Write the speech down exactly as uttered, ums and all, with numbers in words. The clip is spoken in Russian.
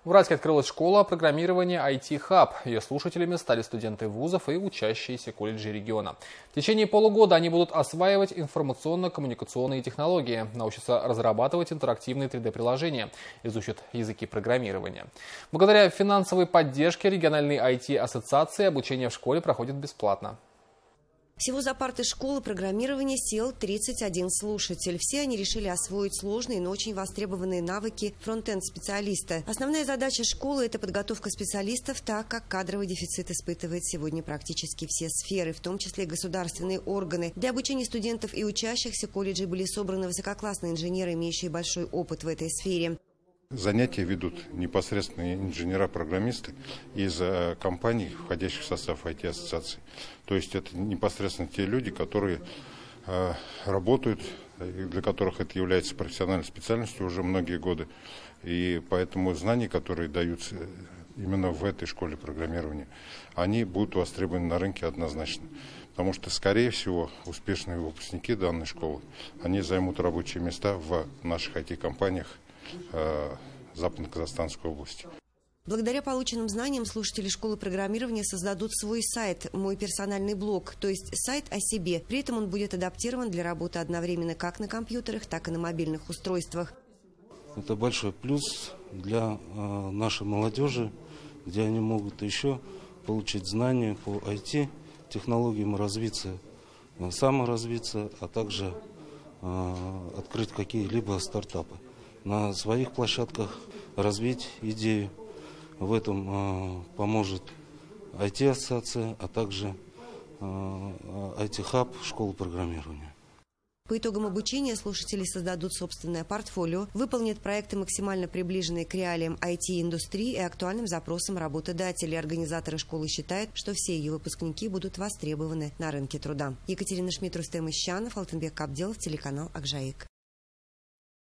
В Уральске открылась школа программирования ай ти хаб. Ее слушателями стали студенты вузов и учащиеся колледжей региона. В течение полугода они будут осваивать информационно-коммуникационные технологии, научатся разрабатывать интерактивные три дэ приложения, изучат языки программирования. Благодаря финансовой поддержке региональной ай ти-ассоциации обучение в школе проходит бесплатно. Всего за парты школы программирования сел тридцать один слушатель. Все они решили освоить сложные, но очень востребованные навыки фронт-энд-специалиста. Основная задача школы – это подготовка специалистов, так как кадровый дефицит испытывает сегодня практически все сферы, в том числе и государственные органы. Для обучения студентов и учащихся колледжей были собраны высококлассные инженеры, имеющие большой опыт в этой сфере. Занятия ведут непосредственно инженера-программисты из компаний, входящих в состав ай ти-ассоциации. То есть это непосредственно те люди, которые э, работают, для которых это является профессиональной специальностью уже многие годы. И поэтому знания, которые даются именно в этой школе программирования, они будут востребованы на рынке однозначно. Потому что, скорее всего, успешные выпускники данной школы, они займут рабочие места в наших ай ти-компаниях Западно-Казахстанской области. Благодаря полученным знаниям слушатели школы программирования создадут свой сайт «Мой персональный блог», то есть сайт о себе. При этом он будет адаптирован для работы одновременно как на компьютерах, так и на мобильных устройствах. Это большой плюс для э, нашей молодежи, где они могут еще получить знания по ай ти, технологиям развиться, э, саморазвиться, а также э, открыть какие-либо стартапы. На своих площадках развить идею. В этом э, поможет ай ти-ассоциация, а также э, ай ти хаб, школа программирования. По итогам обучения слушатели создадут собственное портфолио, выполнят проекты, максимально приближенные к реалиям ай ти-индустрии и актуальным запросам работодателей. Организаторы школы считают, что все ее выпускники будут востребованы на рынке труда. Екатерина Шмидт, Рустем Ищанов, Алтынбек Кабделов, телеканал Акжаик.